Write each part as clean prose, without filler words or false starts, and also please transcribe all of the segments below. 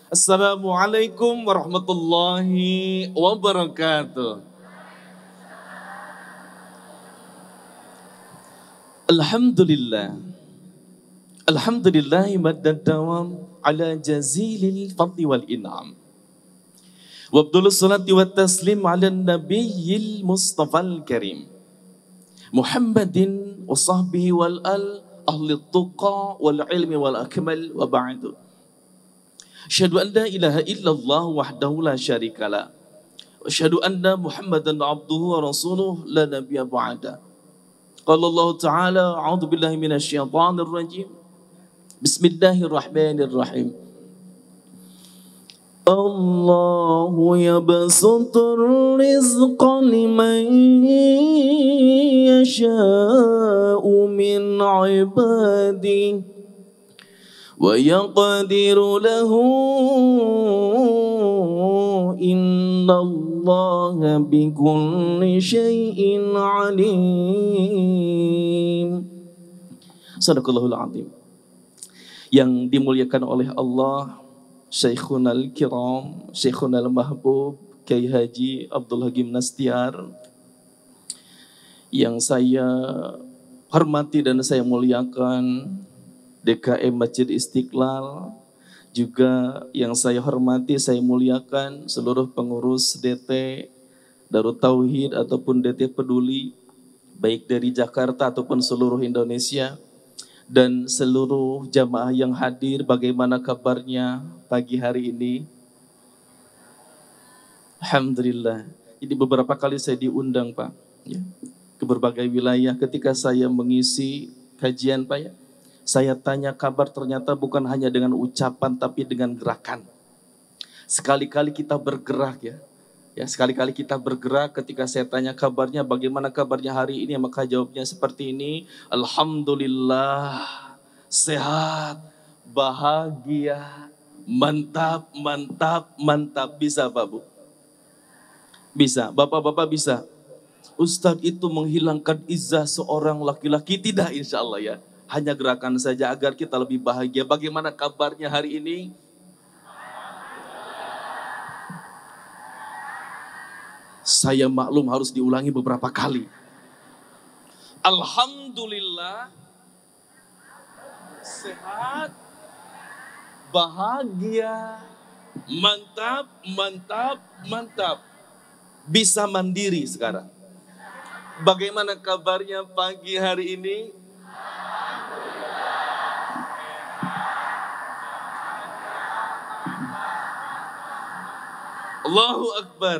Assalamualaikum warahmatullahi wabarakatuh. Alhamdulillah. Alhamdulillahi maddad dawam ala jazilil fadli wal in'am. Wabdul salati wa taslim ala nabiyil mustafal karim. Muhammadin wa sahbihi wal al ahli tuqa wal ilmi wal akmal wa ba'du. Asyhadu an la ilaha illallah wahdahu la syarikalah. Wa asyhadu anna Muhammadan abduhu wa rasuluh la nabiyya ba'da. Qala Allah Ta'ala, a'udzu billahi minasy syaithanir rajim. Bismillahirrahmanirrahim. Allahu yabsutur rizqa liman yasha'u min 'ibadihi wa yaqdiru lahu innallaha bikulli syai'in 'alim. Sadaqallahul 'azim. Yang dimuliakan oleh Allah, Syekhunal Kiram, Syekhunal Mahbub, Kiai Haji Abdul Hakim Nastiar, yang saya hormati dan saya muliakan, DKM Masjid Istiqlal, juga yang saya hormati, saya muliakan seluruh pengurus DT Darut Tauhid ataupun DT Peduli, baik dari Jakarta ataupun seluruh Indonesia, dan seluruh jamaah yang hadir. Bagaimana kabarnya pagi hari ini? Alhamdulillah. Jadi beberapa kali saya diundang, Pak, ya, ke berbagai wilayah. Ketika saya mengisi kajian, Pak, ya, saya tanya kabar, ternyata bukan hanya dengan ucapan tapi dengan gerakan. Sekali-kali kita bergerak, ya. Ya, sekali-kali kita bergerak. Ketika saya tanya kabarnya, bagaimana kabarnya hari ini, maka jawabnya seperti ini. Alhamdulillah, sehat, bahagia, mantap, mantap, mantap. Bisa, Pak, Bu? Bisa. Bapak-bapak bisa? Ustadz, itu menghilangkan izzah seorang laki-laki? Tidak, insya Allah, ya. Hanya gerakan saja agar kita lebih bahagia. Bagaimana kabarnya hari ini? Saya maklum harus diulangi beberapa kali. Alhamdulillah, sehat, bahagia, mantap, mantap, mantap. Bisa mandiri sekarang. Bagaimana kabarnya pagi hari ini? Allahu Akbar.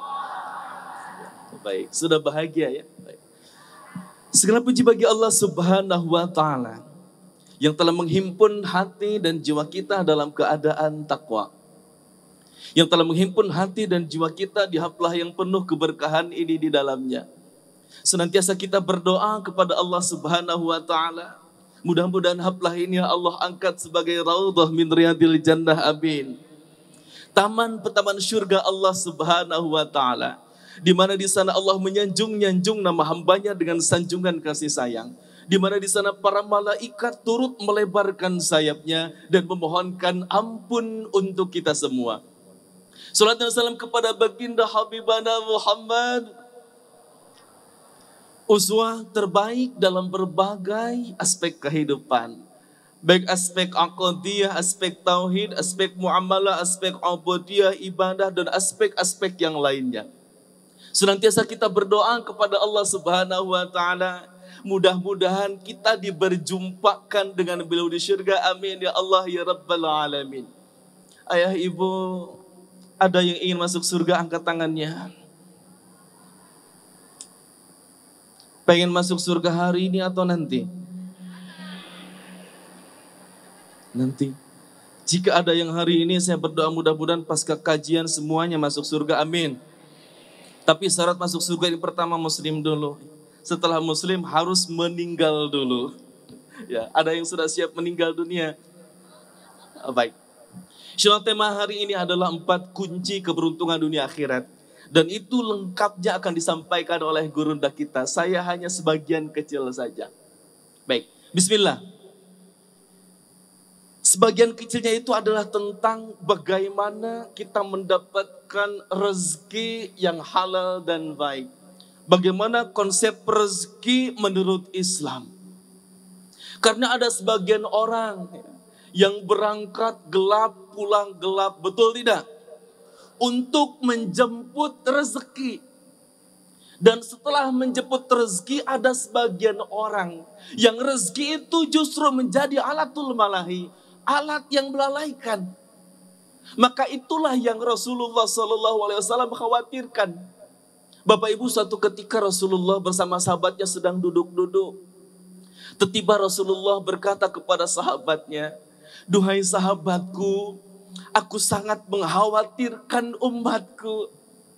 Baik, sudah bahagia, ya. Baik. Segala puji bagi Allah Subhanahu wa Ta'ala yang telah menghimpun hati dan jiwa kita dalam keadaan takwa. Yang telah menghimpun hati dan jiwa kita di haflah yang penuh keberkahan ini di dalamnya. Senantiasa kita berdoa kepada Allah Subhanahu wa Ta'ala. Mudah-mudahan haflah ini Allah angkat sebagai raudhah min riyadil jannah, amin. Taman petaman surga Allah Subhanahu wa Ta'ala, di mana di sana Allah menyanjung-nyanjung nama hambanya dengan sanjungan kasih sayang. Di mana di sana para malaikat turut melebarkan sayapnya dan memohonkan ampun untuk kita semua. Salat dan salam kepada baginda Habibana Muhammad, uswah terbaik dalam berbagai aspek kehidupan. Baik aspek aqidiyah, aspek tauhid, aspek muamalah, aspek ubudiyah, ibadah, dan aspek-aspek yang lainnya. Senantiasa kita berdoa kepada Allah Subhanahu wa Ta'ala, mudah-mudahan kita diberjumpakan dengan beliau di syurga, amin ya Allah ya Rabbal Alamin. Ayah, ibu, ada yang ingin masuk surga, angkat tangannya. Pengen masuk surga hari ini atau nanti? Nanti. Jika ada yang hari ini, saya berdoa mudah-mudahan pasca kajian semuanya masuk surga, amin. Tapi syarat masuk surga ini pertama Muslim dulu. Setelah Muslim harus meninggal dulu. Ya, ada yang sudah siap meninggal dunia. Baik. Insyaallah tema hari ini adalah 4 kunci keberuntungan dunia akhirat. Dan itu lengkapnya akan disampaikan oleh gurunda kita. Saya hanya sebagian kecil saja. Baik, bismillah. Sebagian kecilnya itu adalah tentang bagaimana kita mendapatkan rezeki yang halal dan baik. Bagaimana konsep rezeki menurut Islam. Karena ada sebagian orang yang berangkat gelap, pulang gelap, betul tidak? Untuk menjemput rezeki. Dan setelah menjemput rezeki, ada sebagian orang yang rezeki itu justru menjadi alatul malahi, alat yang melalaikan. Maka itulah yang Rasulullah SAW khawatirkan. Bapak Ibu, suatu ketika Rasulullah bersama sahabatnya sedang duduk-duduk. Tiba-tiba Rasulullah berkata kepada sahabatnya, "Duhai sahabatku, aku sangat mengkhawatirkan umatku.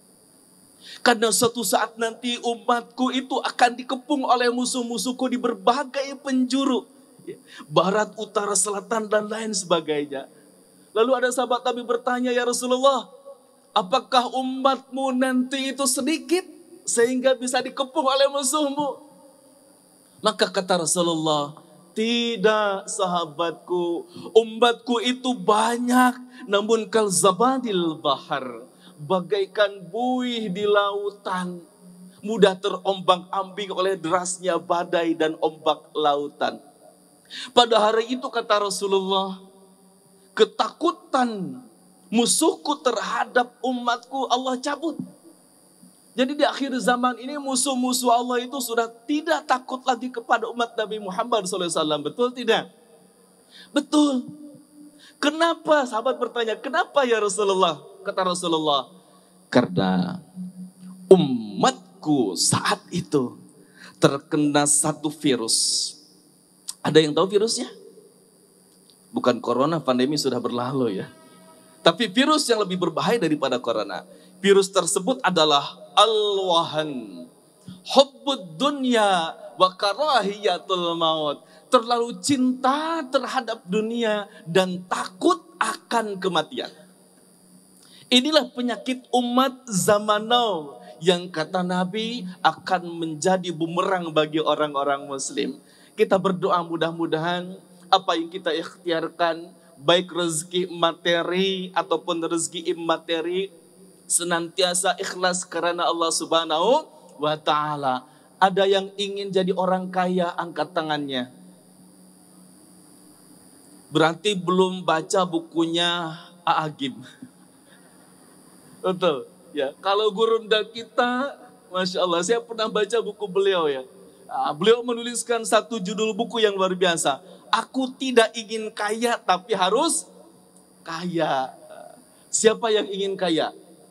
Karena suatu saat nanti umatku itu akan dikepung oleh musuh-musuhku di berbagai penjuru. Barat, utara, selatan, dan lain sebagainya." Lalu ada sahabat Nabi bertanya, "Ya Rasulullah, apakah umatmu nanti itu sedikit sehingga bisa dikepung oleh musuhmu?" Maka kata Rasulullah, "Tidak sahabatku, umatku itu banyak, namun kal zabadil bahar, bagaikan buih di lautan, mudah terombang-ambing oleh derasnya badai dan ombak lautan." Pada hari itu kata Rasulullah, ketakutan musuhku terhadap umatku Allah cabut. Jadi di akhir zaman ini musuh-musuh Allah itu sudah tidak takut lagi kepada umat Nabi Muhammad SAW. Betul tidak? Betul. Kenapa? Sahabat bertanya, "Kenapa ya Rasulullah?" Kata Rasulullah, "Karena umatku saat itu terkena satu virus." Ada yang tahu virusnya? Bukan corona, pandemi sudah berlalu ya. Tapi virus yang lebih berbahaya daripada corona. Virus tersebut adalah al-wahan, hubbud dunya wa karahiyatul maut. Terlalu cinta terhadap dunia dan takut akan kematian. Inilah penyakit umat zaman now yang kata Nabi akan menjadi bumerang bagi orang-orang muslim. Kita berdoa mudah-mudahan apa yang kita ikhtiarkan, baik rezeki materi ataupun rezeki imateri, senantiasa ikhlas karena Allah Subhanahu wa Ta'ala. Ada yang ingin jadi orang kaya, angkat tangannya. Berarti belum baca bukunya A'agim. Betul ya. Kalau gurunda kita, Masya Allah, saya pernah baca buku beliau ya. Beliau menuliskan satu judul buku yang luar biasa. Aku tidak ingin kaya tapi harus kaya. Siapa yang ingin kaya?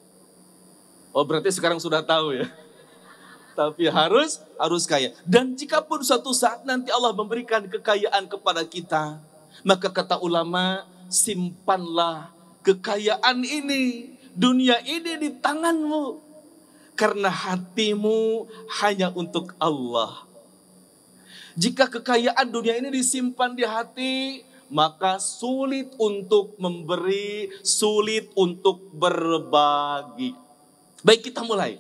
Oh, berarti sekarang sudah tahu ya. Tapi harus kaya. Dan jikapun suatu saat nanti Allah memberikan kekayaan kepada kita, maka kata ulama, simpanlah kekayaan ini, dunia ini di tanganmu. Karena hatimu hanya untuk Allah. Jika kekayaan dunia ini disimpan di hati, maka sulit untuk memberi, sulit untuk berbagi. Baik, kita mulai.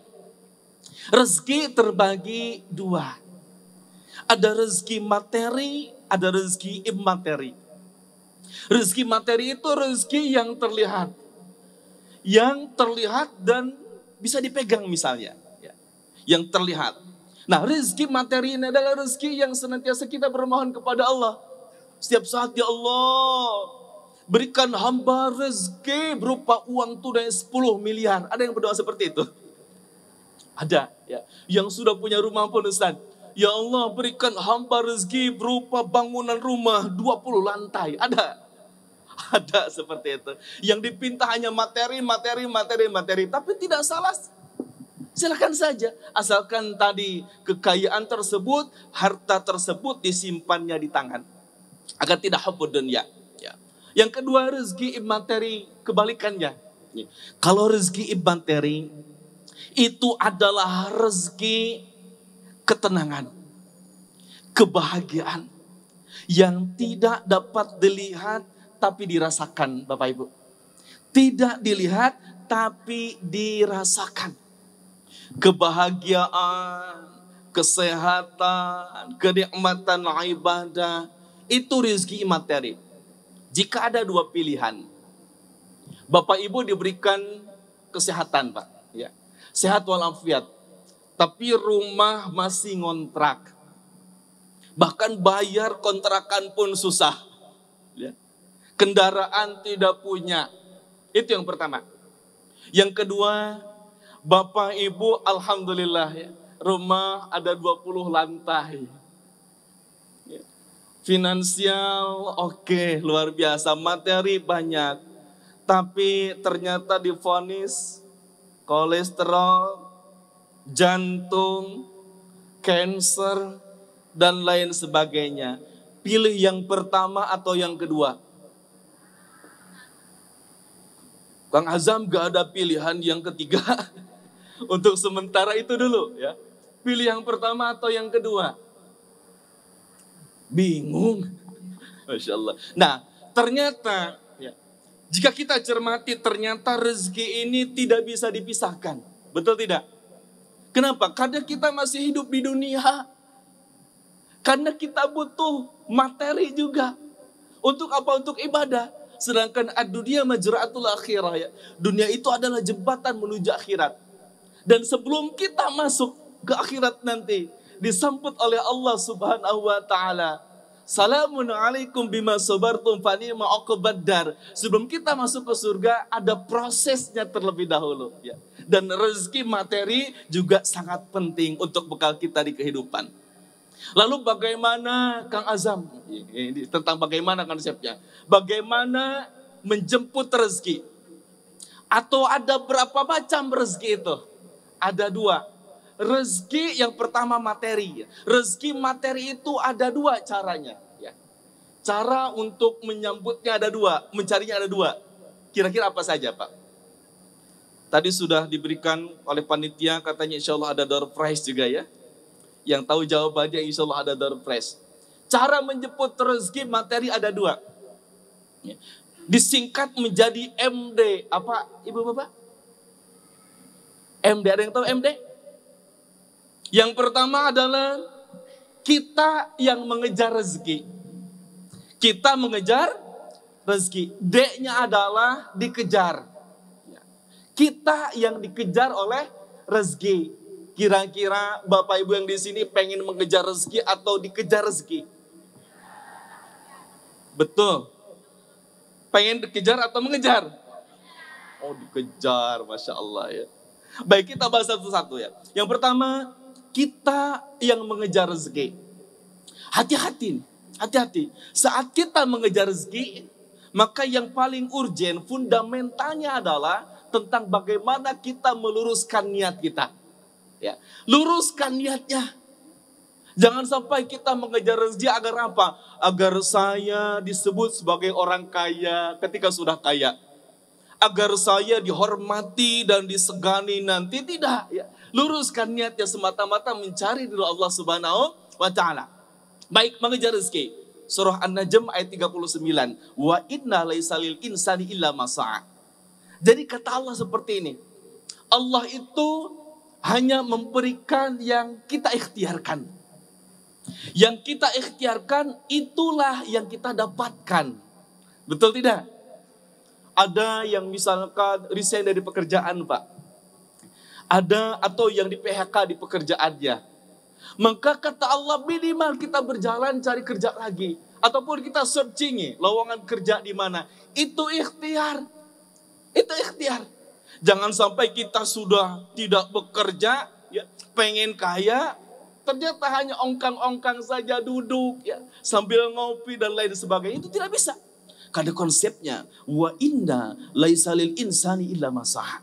Rezeki terbagi dua. Ada rezeki materi, ada rezeki imateri. Rezeki materi itu rezeki yang terlihat. Yang terlihat dan bisa dipegang misalnya. Yang terlihat. Nah, rezeki materi ini adalah rezeki yang senantiasa kita bermohon kepada Allah. Setiap saat, ya Allah, berikan hamba rezeki berupa uang tunai 10 miliar. Ada yang berdoa seperti itu? Ada. Ya. Yang sudah punya rumah pun Ustaz. Ya Allah, berikan hamba rezeki berupa bangunan rumah 20 lantai. Ada. Ada seperti itu. Yang dipinta hanya materi. Tapi tidak salah. Silakan saja, asalkan tadi kekayaan tersebut, harta tersebut disimpannya di tangan. Agar tidak hubbud dunya. Ya. Yang kedua, rezeki imateri, kebalikannya. Kalau rezeki imateri, itu adalah rezeki ketenangan, kebahagiaan, yang tidak dapat dilihat tapi dirasakan, Bapak Ibu. Tidak dilihat tapi dirasakan. Kebahagiaan, kesehatan, kenikmatan ibadah, itu rezeki materi. Jika ada dua pilihan, Bapak Ibu diberikan kesehatan, Pak, ya, sehat walafiat, tapi rumah masih ngontrak, bahkan bayar kontrakan pun susah, ya. Kendaraan tidak punya. Itu yang pertama. Yang kedua, Bapak Ibu alhamdulillah, ya, rumah ada 20 lantai. Ya. Finansial oke, luar biasa, materi banyak. Tapi ternyata divonis kolesterol, jantung, kanker, dan lain sebagainya. Pilih yang pertama atau yang kedua? Kang Azam gak ada pilihan yang ketiga. Untuk sementara itu dulu, ya. Pilih yang pertama atau yang kedua? Bingung. Masya Allah. Nah, ternyata, ya, jika kita cermati, ternyata rezeki ini tidak bisa dipisahkan. Betul tidak? Kenapa? Karena kita masih hidup di dunia. Karena kita butuh materi juga. Untuk apa? Untuk ibadah. Sedangkan ad-dunya majra'atul akhirah, ya. Dunia itu adalah jembatan menuju akhirat. Dan sebelum kita masuk ke akhirat nanti, disambut oleh Allah Subhanahu wa taala. Salamun alaikum bima sabartum fa ni'ma uqbaddar. Sebelum kita masuk ke surga ada prosesnya terlebih dahulu, ya. Dan rezeki materi juga sangat penting untuk bekal kita di kehidupan. Lalu bagaimana Kang Azam? Ini tentang bagaimana konsepnya. Bagaimana menjemput rezeki? Atau ada berapa macam rezeki itu? Ada dua. Rezeki yang pertama materi. Rezeki materi itu ada dua caranya. Ya. Cara untuk menyambutnya ada dua. Mencarinya ada dua. Kira-kira apa saja, Pak? Tadi sudah diberikan oleh panitia, katanya insya Allah ada door prize juga, ya. Yang tahu jawabannya insya Allah ada door prize. Cara menjemput rezeki materi ada dua. Disingkat menjadi MD. Apa Ibu Bapak? MD, ada yang tahu MD? Yang pertama adalah kita yang mengejar rezeki. Kita mengejar rezeki. D-nya adalah dikejar. Kita yang dikejar oleh rezeki. Kira-kira Bapak Ibu yang di sini pengen mengejar rezeki atau dikejar rezeki? Betul. Pengen dikejar atau mengejar? Oh, dikejar, Masya Allah, ya. Baik, kita bahas satu-satu, ya. Yang pertama, kita yang mengejar rezeki. Hati-hati, hati-hati. Saat kita mengejar rezeki, maka yang paling urgen, fundamentalnya adalah tentang bagaimana kita meluruskan niat kita. Ya, luruskan niatnya. Jangan sampai kita mengejar rezeki agar apa? Agar saya disebut sebagai orang kaya ketika sudah kaya. Agar saya dihormati dan disegani nanti, tidak. Ya. Luruskan niatnya semata-mata mencari ridho Allah Subhanahu wa taala. Baik, mengejar rezeki. Surah An-Najm ayat 39. Wa inna laisa lil insani illa ma sa'a. Jadi kata Allah seperti ini. Allah itu hanya memberikan yang kita ikhtiarkan. Yang kita ikhtiarkan itulah yang kita dapatkan. Betul tidak? Ada yang misalkan resign dari pekerjaan, Pak. Ada atau yang di PHK di pekerjaannya. Maka kata Allah minimal kita berjalan cari kerja lagi. Ataupun kita searching lowongan kerja di mana. Itu ikhtiar. Itu ikhtiar. Jangan sampai kita sudah tidak bekerja, ya, pengen kaya, ternyata hanya ongkang-ongkang saja duduk, ya, sambil ngopi dan lain sebagainya. Itu tidak bisa. Karena konsepnya, wa inna laisa lil insani illa ma sa'a.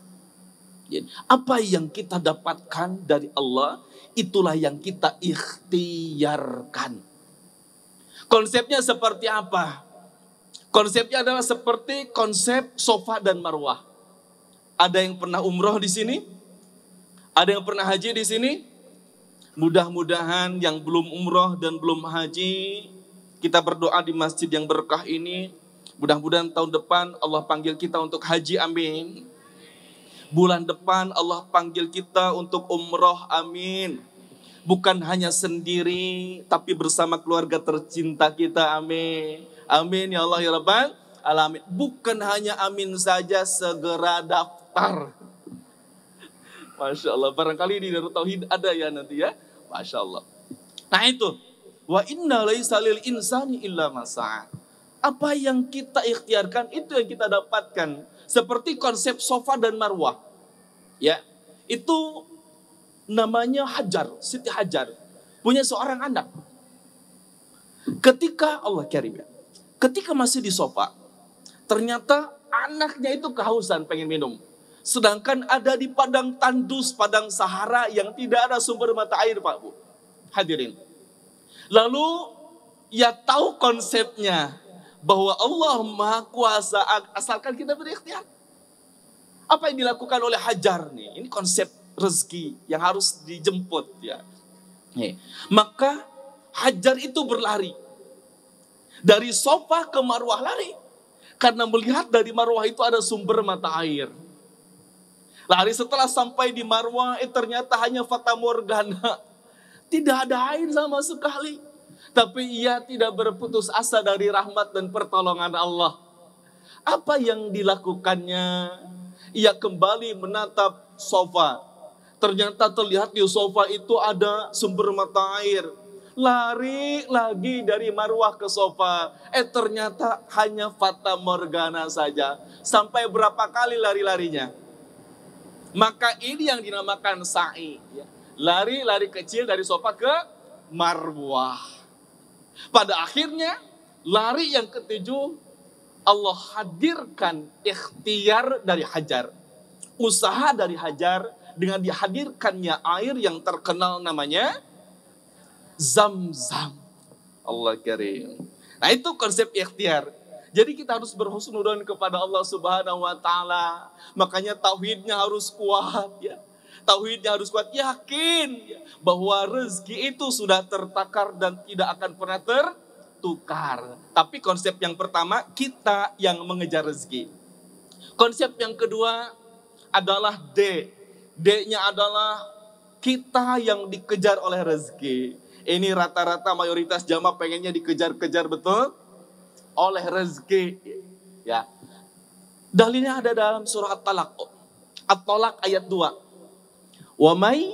Apa yang kita dapatkan dari Allah, itulah yang kita ikhtiarkan. Konsepnya seperti apa? Konsepnya adalah seperti konsep Safa dan Marwah. Ada yang pernah umroh di sini? Ada yang pernah haji di sini? Mudah-mudahan yang belum umroh dan belum haji, kita berdoa di masjid yang berkah ini. Mudah-mudahan tahun depan Allah panggil kita untuk haji, amin. Bulan depan Allah panggil kita untuk umroh, amin. Bukan hanya sendiri, tapi bersama keluarga tercinta kita, amin. Amin ya Allah ya Rabbal alamin. Bukan hanya amin saja, segera daftar. Masya Allah, barangkali di Darut Tauhid ada ya nanti ya. Masya Allah. Nah itu, wa inna laisa lil insani illa ma sa'a. Apa yang kita ikhtiarkan itu yang kita dapatkan. Seperti konsep Safa dan Marwah. Ya, itu namanya Hajar, Siti Hajar. Punya seorang anak. Ketika Allah karim ya, ketika masih di Safa, ternyata anaknya itu kehausan pengen minum. Sedangkan ada di padang tandus, padang Sahara yang tidak ada sumber mata air, Pak Bu. Hadirin. Lalu ya tahu konsepnya bahwa Allah Maha Kuasa asalkan kita berikhtiar. Apa yang dilakukan oleh Hajar nih? Ini konsep rezeki yang harus dijemput ya. Nih, maka Hajar itu berlari dari Safa ke Marwah, lari karena melihat dari Marwah itu ada sumber mata air. Lari setelah sampai di Marwah, ternyata hanya fata morgana. Tidak ada air sama sekali. Tapi ia tidak berputus asa dari rahmat dan pertolongan Allah. Apa yang dilakukannya? Ia kembali menatap Safa. Ternyata terlihat di Safa itu ada sumber mata air. Lari lagi dari Marwah ke Safa. Ternyata hanya fata morgana saja. Sampai berapa kali lari-larinya? Maka ini yang dinamakan sa'i. Lari-lari kecil dari Safa ke Marwah. Pada akhirnya, lari yang ketujuh, Allah hadirkan ikhtiar dari Hajar. Usaha dari Hajar dengan dihadirkannya air yang terkenal namanya Zam-Zam. Allah karim. Nah itu konsep ikhtiar. Jadi kita harus berhusnudzon kepada Allah Subhanahu wa taala. Makanya tauhidnya harus kuat ya. Tauhidnya harus kuat, yakin bahwa rezeki itu sudah tertakar dan tidak akan pernah tertukar. Tapi konsep yang pertama, kita yang mengejar rezeki. Konsep yang kedua adalah D. D-nya adalah kita yang dikejar oleh rezeki. Ini rata-rata mayoritas jamaah pengennya dikejar-kejar betul oleh rezeki. Ya. Dalilnya ada dalam surah At-Talaq. At-Talaq ayat 2. Wa may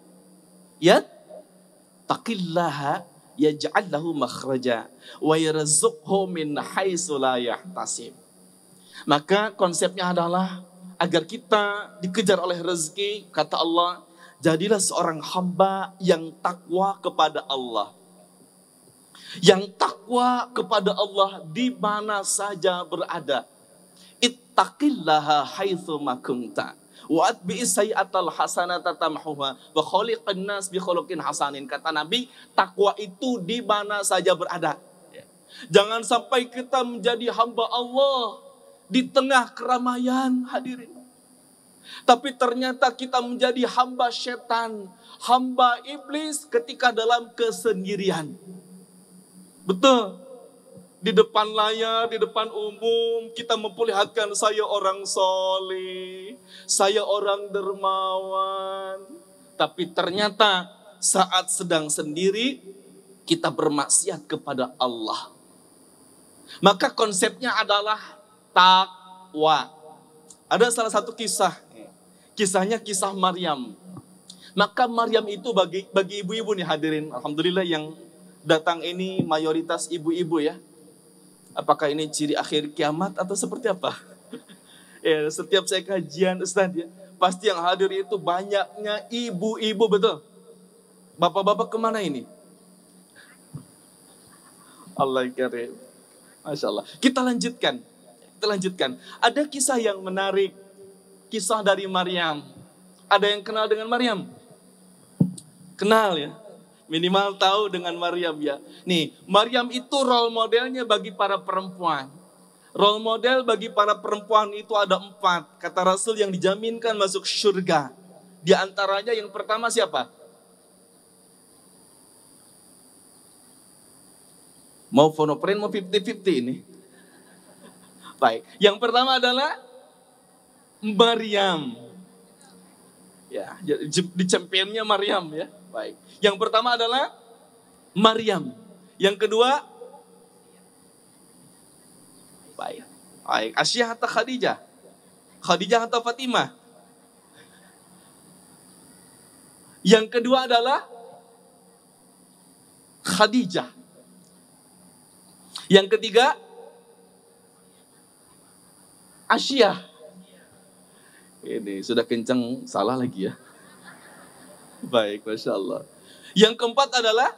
yattaqillaha yaj'al lahu makhraja wa yarzuqhu min haitsu la yahtasib. Maka konsepnya adalah agar kita dikejar oleh rezeki, kata Allah, jadilah seorang hamba yang takwa kepada Allah. Yang takwa kepada Allah di mana saja berada. Ittaqillaha haitsu ma kunta. Wa atbi'is sayyi'atal hasanata tamhuha wa khaliqan nas bi khuluqin hasanin. Kata Nabi, takwa itu di mana saja berada. Jangan sampai kita menjadi hamba Allah di tengah keramaian, hadirin. Tapi ternyata kita menjadi hamba setan, hamba iblis ketika dalam kesendirian. Betul. Di depan layar, di depan umum, kita memperlihatkan saya orang soleh, saya orang dermawan. Tapi ternyata saat sedang sendiri, kita bermaksiat kepada Allah. Maka konsepnya adalah takwa. Ada salah satu kisah. Kisahnya kisah Maryam. Maka Maryam itu bagi ibu-ibu nih hadirin. Alhamdulillah yang datang ini mayoritas ibu-ibu ya. Apakah ini ciri akhir kiamat atau seperti apa? Ya, setiap saya kajian Ustaz ya, pasti yang hadir itu banyaknya ibu-ibu, betul. Bapak-bapak kemana ini? Allah karim. Masya Allah. Kita lanjutkan. Ada kisah yang menarik. Kisah dari Maryam. Ada yang kenal dengan Maryam? Kenal ya? Minimal tahu dengan Maryam ya. Nih, Maryam itu role modelnya bagi para perempuan. Role model bagi para perempuan itu ada 4. Kata Rasul yang dijaminkan masuk surga. Di antaranya yang pertama siapa? Mau fonopren, mau 50-50 ini? Baik, yang pertama adalah Maryam. Ya, di championnya Maryam ya. Baik. Yang pertama adalah Maryam. Yang kedua, baik. Baik, Aisyah atau Khadijah? Khadijah atau Fatimah? Yang kedua adalah Khadijah. Yang ketiga Aisyah. Ini sudah kencang, salah lagi ya. Baik, Masya Allah. Yang keempat adalah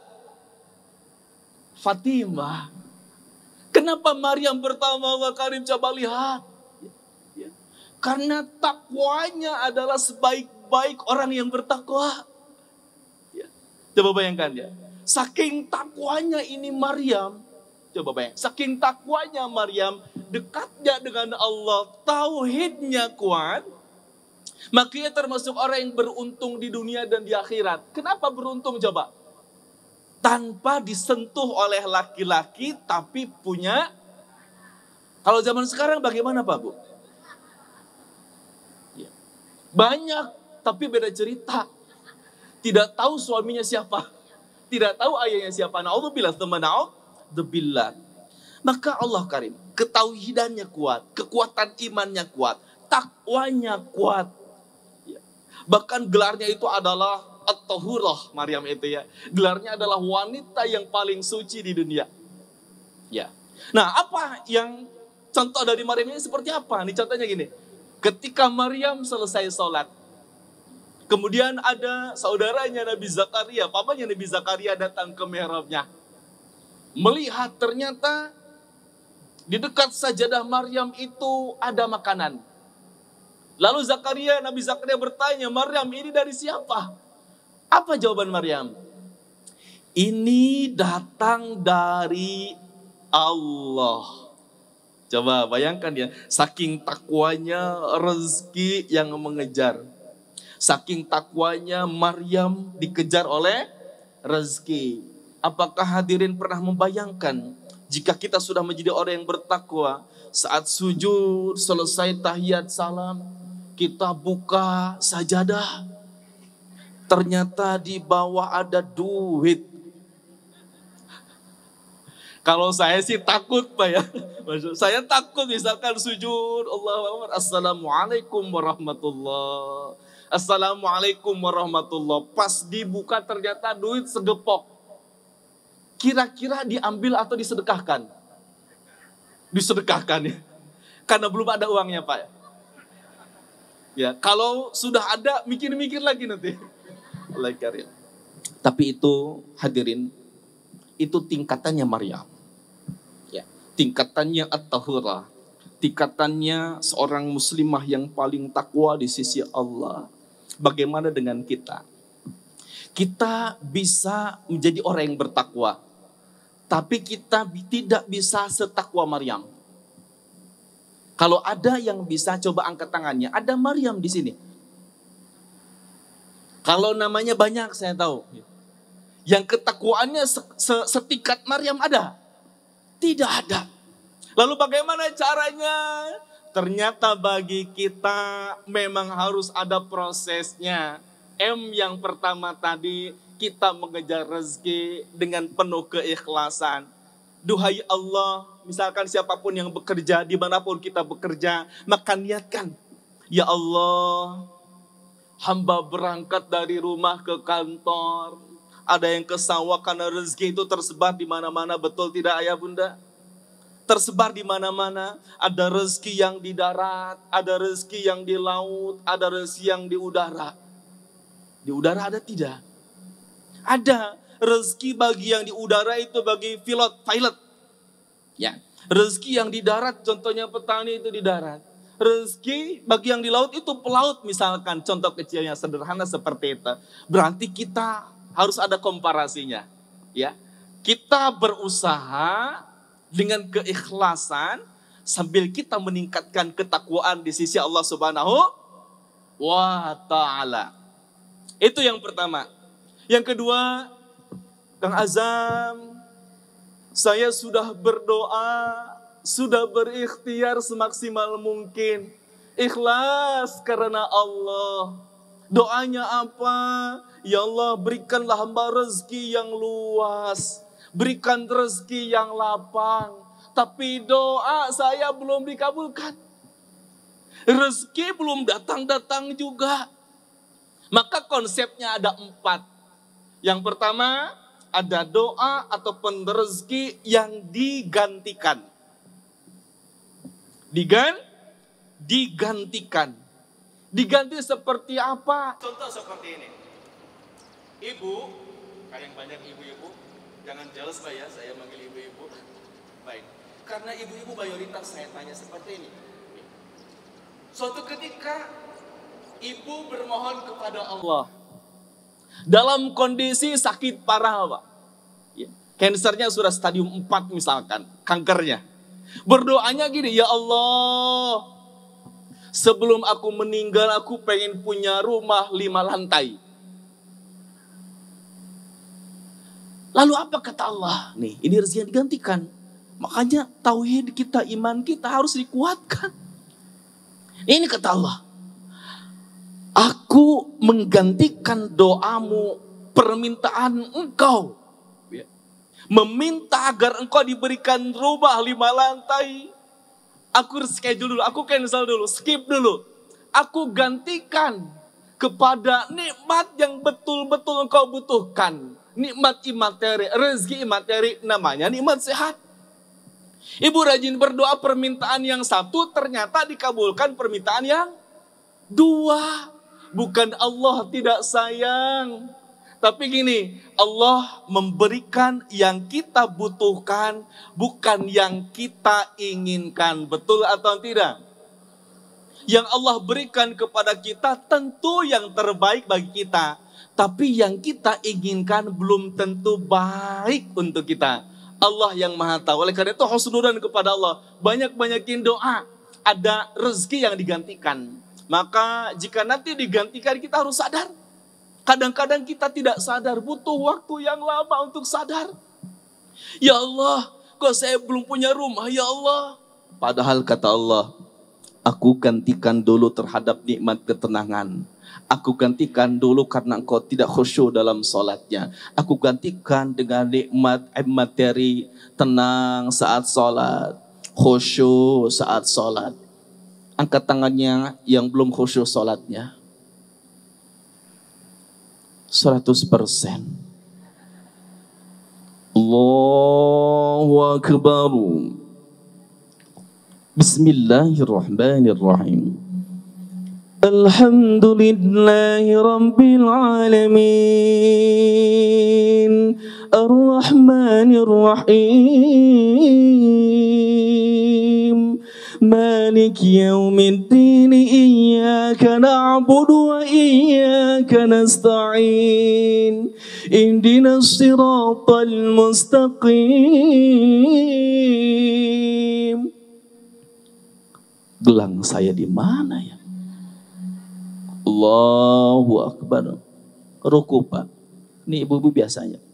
Fatimah. Kenapa Maryam pertama? Allah Karim, coba lihat. Karena takwanya adalah sebaik-baik orang yang bertakwa. Coba bayangkan ya. Saking takwanya ini Maryam. Coba bayangkan. Saking takwanya Maryam, dekatnya dengan Allah, tauhidnya kuat. Maka ia termasuk orang yang beruntung di dunia dan di akhirat. Kenapa beruntung coba? Tanpa disentuh oleh laki-laki, tapi punya. Kalau zaman sekarang bagaimana Pak Bu? Banyak, tapi beda cerita. Tidak tahu suaminya siapa. Tidak tahu ayahnya siapa. Na'udzubillah, na'udzubillah. Maka Allah Karim, ketauhidannya kuat, kekuatan imannya kuat, takwanya kuat. Bahkan gelarnya itu adalah At-Tahurah, Maryam itu ya. Gelarnya adalah wanita yang paling suci di dunia. Ya. Nah, apa yang contoh dari Maryam ini seperti apa? Nih contohnya gini. Ketika Maryam selesai sholat, kemudian ada saudaranya Nabi Zakaria, papanya Nabi Zakaria datang ke mihrabnya. Melihat ternyata di dekat sajadah Maryam itu ada makanan. Lalu Nabi Zakaria bertanya, Maryam ini dari siapa? Apa jawaban Maryam? Ini datang dari Allah. Coba bayangkan ya, saking takwanya rezeki yang mengejar. Saking takwanya Maryam dikejar oleh rezeki. Apakah hadirin pernah membayangkan jika kita sudah menjadi orang yang bertakwa, saat sujud, selesai tahiyat salam, kita buka sajadah, ternyata di bawah ada duit. Kalau saya sih takut Pak ya. Saya takut misalkan sujud, Allahu Akbar, Assalamualaikum warahmatullah. Assalamualaikum warahmatullah. Pas dibuka ternyata duit segepok. Kira-kira diambil atau disedekahkan? Disedekahkan ya. Karena belum ada uangnya Pak ya. Ya, kalau sudah ada mikir-mikir lagi nanti. Tapi itu hadirin, itu tingkatannya Maryam. Ya, tingkatannya At-Tahurah. Tingkatannya seorang muslimah yang paling takwa di sisi Allah. Bagaimana dengan kita? Kita bisa menjadi orang yang bertakwa, tapi kita tidak bisa setakwa Maryam. Kalau ada yang bisa, coba angkat tangannya. Ada Maryam di sini. Kalau namanya banyak saya tahu. Yang ketakwaannya setingkat Maryam ada? Tidak ada. Lalu bagaimana caranya? Ternyata bagi kita memang harus ada prosesnya. M yang pertama tadi, kita mengejar rezeki dengan penuh keikhlasan. Duhai Allah, misalkan siapapun yang bekerja, dimanapun kita bekerja, maka niatkan. Ya Allah, hamba berangkat dari rumah ke kantor. Ada yang ke sawah karena rezeki itu tersebar di mana-mana. Betul tidak ayah bunda? Tersebar di mana-mana. Ada rezeki yang di darat, ada rezeki yang di laut, ada rezeki yang di udara. Di udara ada tidak? Ada. Rezeki bagi yang di udara itu bagi pilot. Ya. Rezeki yang di darat, contohnya petani itu di darat. Rezeki bagi yang di laut itu pelaut misalkan. Contoh kecilnya sederhana seperti itu. Berarti kita harus ada komparasinya. Ya. Kita berusaha dengan keikhlasan sambil kita meningkatkan ketakwaan di sisi Allah Subhanahu wa Ta'ala. Itu yang pertama. Yang kedua, Kang Azam, saya sudah berdoa, sudah berikhtiar semaksimal mungkin. Ikhlas karena Allah. Doanya apa? Ya Allah, berikanlah hamba rezeki yang luas. Berikan rezeki yang lapang. tapi doa saya belum dikabulkan. Rezeki belum datang-datang juga. Maka konsepnya ada 4. Yang pertama, ada doa ataupun rezeki yang digantikan. Digantikan. Diganti seperti apa? Contoh seperti ini. Ibu, kayak yang banyak ibu-ibu, jangan jealous Pak ya, saya manggil ibu-ibu. Baik, karena ibu-ibu mayoritas saya tanya seperti ini. Suatu ketika, ibu bermohon kepada Allah. Dalam kondisi sakit parah Pak. Kansernya sudah stadium 4 misalkan, kankernya. Berdoanya gini, ya Allah, sebelum aku meninggal aku pengen punya rumah 5 lantai. Lalu apa kata Allah? Nih, ini rezeki yang digantikan. Makanya tauhid kita, iman kita harus dikuatkan. Ini kata Allah. Aku menggantikan doamu, permintaan engkau. Meminta agar engkau diberikan rumah 5 lantai. Aku reschedule dulu, aku cancel dulu, skip dulu. Aku gantikan kepada nikmat yang betul-betul engkau butuhkan. Nikmat imateri, rezeki imateri, namanya nikmat sehat. Ibu rajin berdoa, permintaan yang 1 ternyata dikabulkan permintaan yang 2. Bukan Allah tidak sayang. Tapi gini, Allah memberikan yang kita butuhkan, bukan yang kita inginkan. Betul atau tidak? Yang Allah berikan kepada kita tentu yang terbaik bagi kita. Tapi yang kita inginkan belum tentu baik untuk kita. Allah yang maha tahu. Oleh karena itu husnudzon kepada Allah. Banyak-banyakin doa. Ada rezeki yang digantikan. Maka jika nanti digantikan kita harus sadar. Kadang-kadang kita tidak sadar, butuh waktu yang lama untuk sadar. Ya Allah, kok saya belum punya rumah, ya Allah. Padahal kata Allah, aku gantikan dulu terhadap nikmat ketenangan. Aku gantikan dulu karena engkau tidak khusyuk dalam sholatnya. Aku gantikan dengan nikmat materi, tenang saat sholat, khusyuk saat sholat. Angkat tangannya yang belum khusyuk sholatnya. 100%. Allahu Akbar. Bismillahirrahmanirrahim. Alhamdulillahi Rabbil Alamin. Ar-Rahmanir Rahim. مالك يوم الدين إياك نعبد وإياك نستعين اهدنا الصراط المستقيم. Gelang saya di mana ya? Allahu Akbar. Ruku Pak. Ini ibu-ibu biasanya.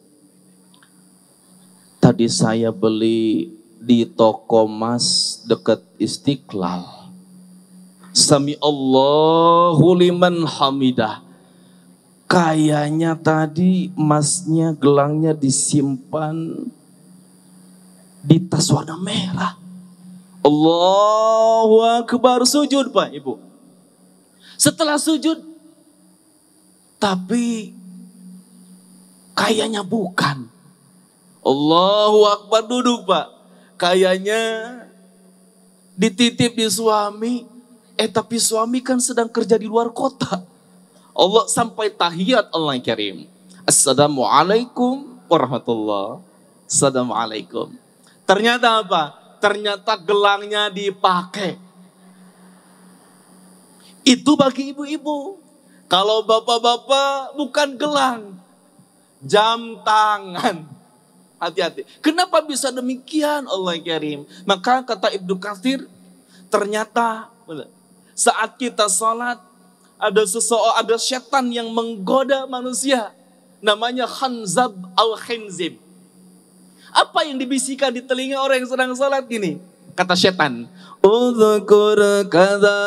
Tadi saya beli di toko emas dekat Istiqlal. Sami Allahu liman hamidah. Kayaknya tadi emasnya, gelangnya disimpan di tas warna merah. Allahu Akbar, sujud Pak Ibu. Setelah sujud, tapi kayaknya bukan. Allahu Akbar, duduk Pak. Kayaknya dititip di suami, tapi suami kan sedang kerja di luar kota. Allah sampai tahiyat Allah yang karim. Assalamualaikum warahmatullah. Assalamualaikum. Ternyata apa? Ternyata gelangnya dipakai. Itu bagi ibu-ibu. Kalau bapak-bapak bukan gelang, jam tangan. Hati-hati. Kenapa bisa demikian Allah yang karim? Maka kata Ibnu Katsir, ternyata saat kita sholat ada setan yang menggoda manusia. Namanya Khanzab al-Khinzib. Apa yang dibisikkan di telinga orang yang sedang sholat ini? Kata setan, Udhkur kada,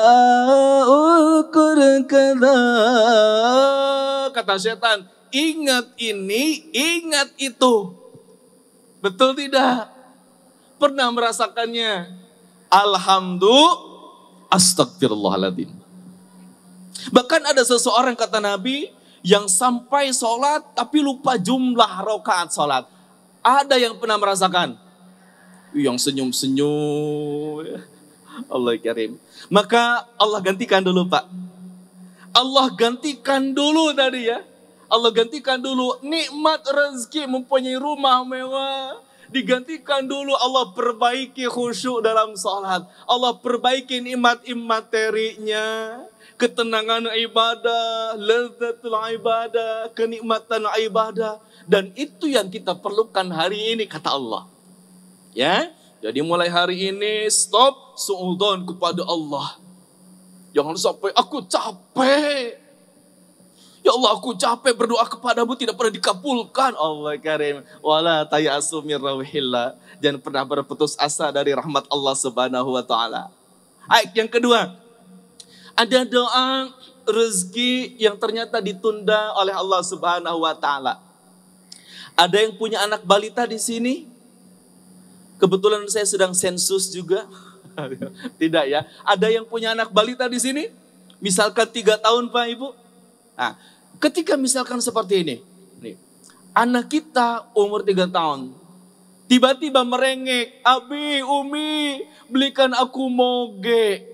ukur kada. Kata setan, ingat ini, ingat itu. Betul tidak? pernah merasakannya? Alhamdulillah, astagfirullahaladzim. Bahkan ada seseorang kata Nabi yang sampai sholat tapi lupa jumlah rakaat sholat. Ada yang pernah merasakan? Yang senyum-senyum. Allah karim. Maka Allah gantikan dulu Pak. Allah gantikan dulu tadi ya. Allah gantikan dulu nikmat rezeki mempunyai rumah mewah. Digantikan dulu Allah perbaiki khusyuk dalam sholat. Allah perbaiki nikmat materinya. Ketenangan ibadah, lezzatul ibadah, kenikmatan ibadah. Dan itu yang kita perlukan hari ini kata Allah. Ya, jadi mulai hari ini stop suudzon kepada Allah. Jangan sampai aku capek. Ya Allah aku capek berdoa kepadamu tidak pernah dikabulkan. Allah karim. Wala tayasu min rauhillah. Jangan pernah berputus asa dari rahmat Allah Subhanahu wa taala. Ayat yang kedua. Ada doa rezeki yang ternyata ditunda oleh Allah Subhanahu wa taala. Ada yang punya anak balita di sini? Kebetulan saya sedang sensus juga. Tidak ya. Ada yang punya anak balita di sini? Misalkan 3 tahun Pak Ibu. Nah, ketika misalkan seperti ini. Nih, anak kita umur 3 tahun. Tiba-tiba merengek. Abi, Umi, belikan aku moge.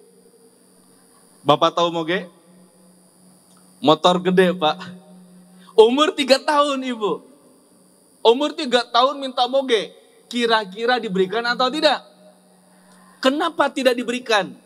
Bapak tahu moge? Motor gede Pak. Umur 3 tahun Ibu. Umur 3 tahun minta moge. Kira-kira diberikan atau tidak? Kenapa tidak diberikan?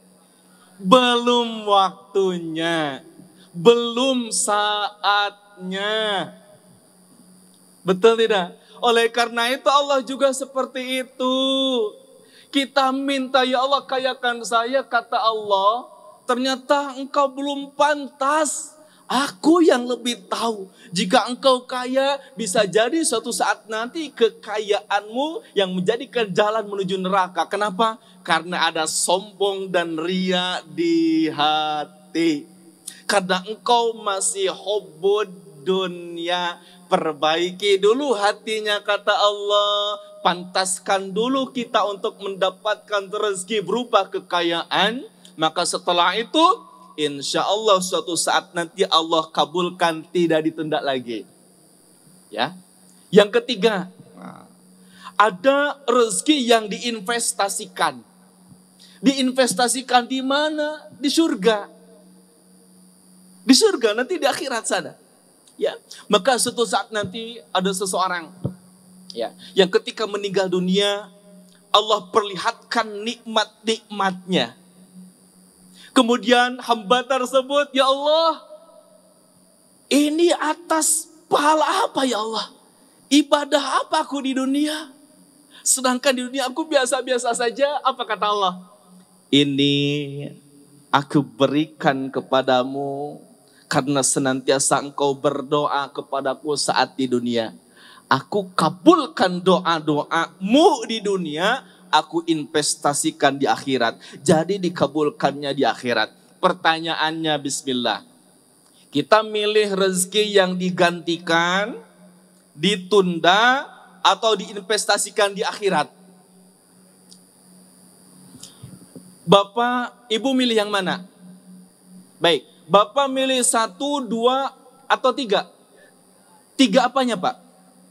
Belum waktunya. Belum saatnya. Betul tidak? Oleh karena itu Allah juga seperti itu. Kita minta ya Allah kayakan saya kata Allah. Ternyata engkau belum pantas. Aku yang lebih tahu. Jika engkau kaya, bisa jadi suatu saat nanti kekayaanmu yang menjadikan jalan menuju neraka. Kenapa? Karena ada sombong dan ria di hati. Karena engkau masih hubbud dunia. Perbaiki dulu hatinya kata Allah. Pantaskan dulu kita untuk mendapatkan rezeki berupa kekayaan. Maka setelah itu insya Allah suatu saat nanti Allah kabulkan tidak ditunda lagi. Ya. Yang ketiga, ada rezeki yang diinvestasikan. Diinvestasikan di mana? Di surga. Di surga nanti di akhirat sana. Ya. Maka suatu saat nanti ada seseorang ya, yang ketika meninggal dunia Allah perlihatkan nikmat-nikmatnya. Kemudian hamba tersebut, ya Allah, ini atas pahala apa ya Allah? Ibadah apa aku di dunia? Sedangkan di dunia aku biasa-biasa saja. Apa kata Allah? Ini aku berikan kepadamu karena senantiasa engkau berdoa kepadaku saat di dunia. Aku kabulkan doa-doamu di dunia. Aku investasikan di akhirat. Jadi dikabulkannya di akhirat. Pertanyaannya bismillah. Kita milih rezeki yang digantikan, ditunda, atau diinvestasikan di akhirat. Bapak, Ibu milih yang mana? Baik, Bapak milih 1, 2, atau 3? 3 apanya Pak?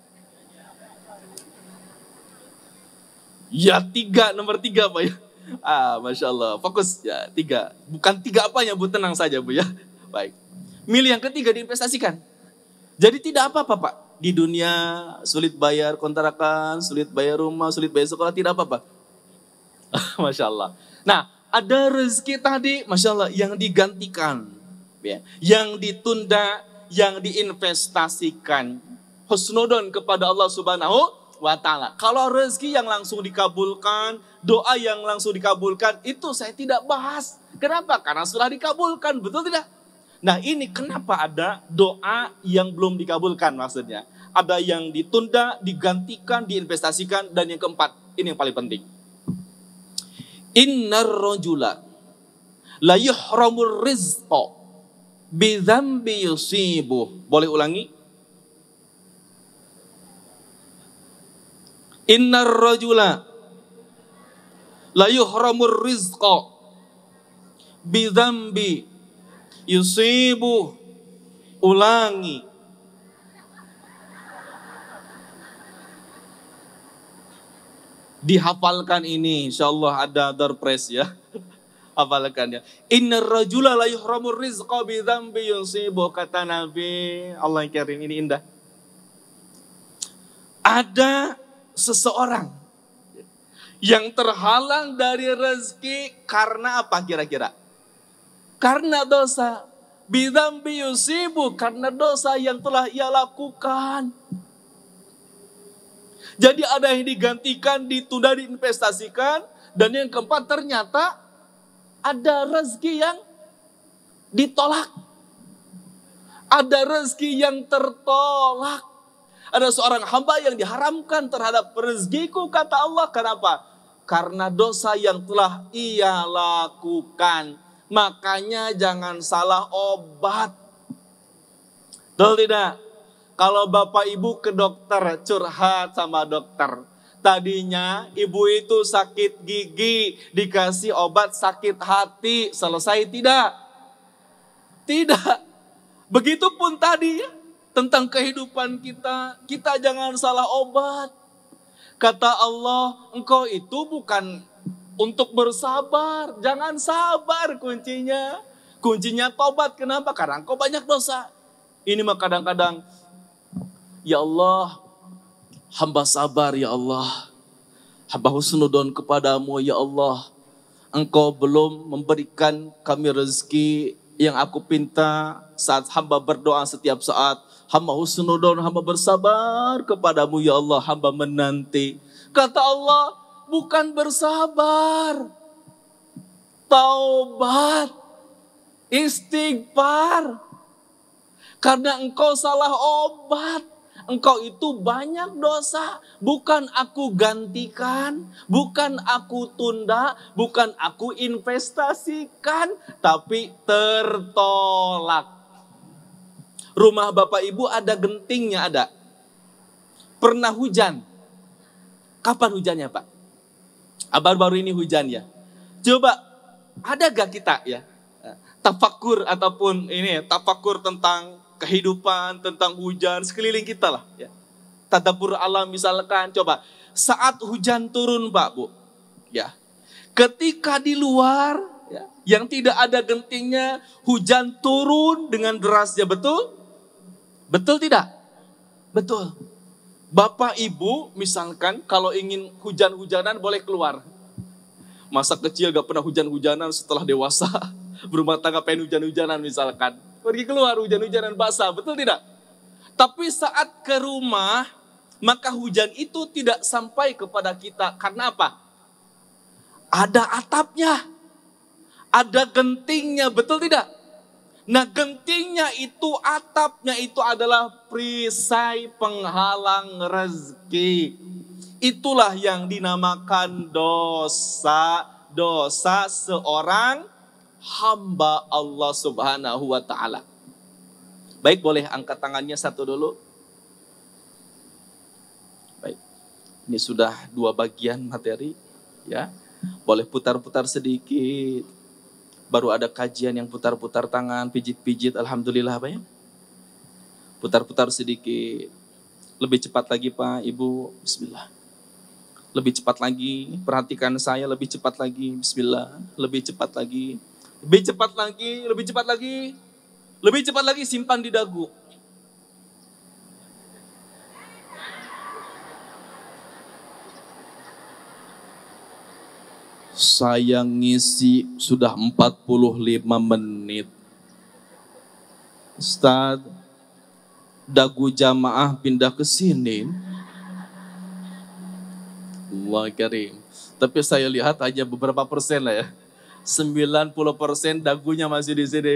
Ya 3, nomor 3 Pak ya. Masya Allah, fokus ya 3. Bukan 3 apanya Bu, tenang saja Bu ya. Baik, milih yang ketiga diinvestasikan. Jadi tidak apa-apa Pak. Di dunia sulit bayar kontrakan, sulit bayar rumah, sulit bayar sekolah, tidak apa-apa. Masya Allah. Nah ada rezeki tadi Masya Allah yang digantikan. Ya. Yang ditunda, yang diinvestasikan. Husnudon kepada Allah Subhanahu wa ta'ala. Kalau rezeki yang langsung dikabulkan, doa yang langsung dikabulkan, itu saya tidak bahas. Kenapa? Karena sudah dikabulkan, betul tidak? Nah ini kenapa ada doa yang belum dikabulkan maksudnya. Ada yang ditunda, digantikan, diinvestasikan, dan yang keempat, ini yang paling penting. Innar rajula la yuhramur rizqa bidzambi yusibuh. Boleh ulangi? Innar rajula la yuhramur rizqa bidzambi yusibu. Ulangi. Dihafalkan ini, insyaallah ada doorpress ya. Hafalkan ya. Innar rajula la yuhramur rizqa bidzambi yusibu, kata Nabi. Allah yang karim, ini indah. Ada seseorang yang terhalang dari rezeki karena apa kira-kira? Karena dosa. Bidzambi yusibu, karena dosa yang telah ia lakukan. Jadi ada yang digantikan, ditunda, diinvestasikan. Dan yang keempat, ternyata ada rezeki yang ditolak. Ada rezeki yang tertolak. Ada seorang hamba yang diharamkan terhadap rezekiku, kata Allah. Kenapa? Karena dosa yang telah ia lakukan. Makanya jangan salah obat. Betul tidak? Kalau bapak ibu ke dokter, curhat sama dokter. Tadinya ibu itu sakit gigi, dikasih obat sakit hati. Selesai tidak? Tidak. Begitupun tadi ya, tentang kehidupan kita. Kita jangan salah obat. Kata Allah, engkau itu bukan untuk bersabar. Jangan sabar kuncinya. Kuncinya tobat. Kenapa? Karena engkau banyak dosa. Ini mah kadang-kadang, ya Allah, hamba sabar ya Allah. Hamba husnudon kepadamu ya Allah. Engkau belum memberikan kami rezeki yang aku pinta saat hamba berdoa setiap saat. Hamba husnudon, hamba bersabar kepadamu ya Allah. Hamba menanti. Kata Allah, bukan bersabar. Taubat. Istighfar. Karena engkau salah obat. Engkau itu banyak dosa. Bukan aku gantikan. Bukan aku tunda. Bukan aku investasikan. Tapi tertolak. Rumah bapak ibu ada gentingnya, ada. Pernah hujan. Kapan hujannya Pak? Baru-baru ini hujan ya. Coba, ada gak kita ya? Tafakur ataupun ini tafakur tentang kehidupan, tentang hujan sekeliling kita lah ya. Tadabbur alam misalkan, coba saat hujan turun Pak Bu ya, ketika di luar ya, yang tidak ada gentingnya, hujan turun dengan derasnya, betul? Betul tidak? Betul. Bapak ibu misalkan kalau ingin hujan-hujanan boleh keluar. Masa kecil gak pernah hujan-hujanan, setelah dewasa berumah tangga pengen hujan-hujanan misalkan. Pergi keluar hujan-hujanan basah, betul tidak? Tapi saat ke rumah, maka hujan itu tidak sampai kepada kita. Karena apa? Ada atapnya. Ada gentingnya, betul tidak? Nah gentingnya itu, atapnya itu adalah perisai penghalang rezeki. Itulah yang dinamakan dosa. Dosa seorang hamba Allah Subhanahu wa ta'ala. Baik, boleh angkat tangannya satu dulu. Baik. Ini sudah 2 bagian materi ya. Boleh putar-putar sedikit. Baru ada kajian yang putar-putar tangan, pijit-pijit, alhamdulillah Pak ya. Putar-putar sedikit. Lebih cepat lagi Pak, Ibu. Bismillah. Lebih cepat lagi, perhatikan saya, lebih cepat lagi. Bismillah. Lebih cepat lagi. Lebih cepat lagi, lebih cepat lagi. Lebih cepat lagi, simpan di dagu. Saya ngisi sudah 45 menit. Ustaz, dagu jamaah pindah ke sini. Allah karim. Tapi saya lihat hanya beberapa persen lah ya. 90% dagunya masih di sini.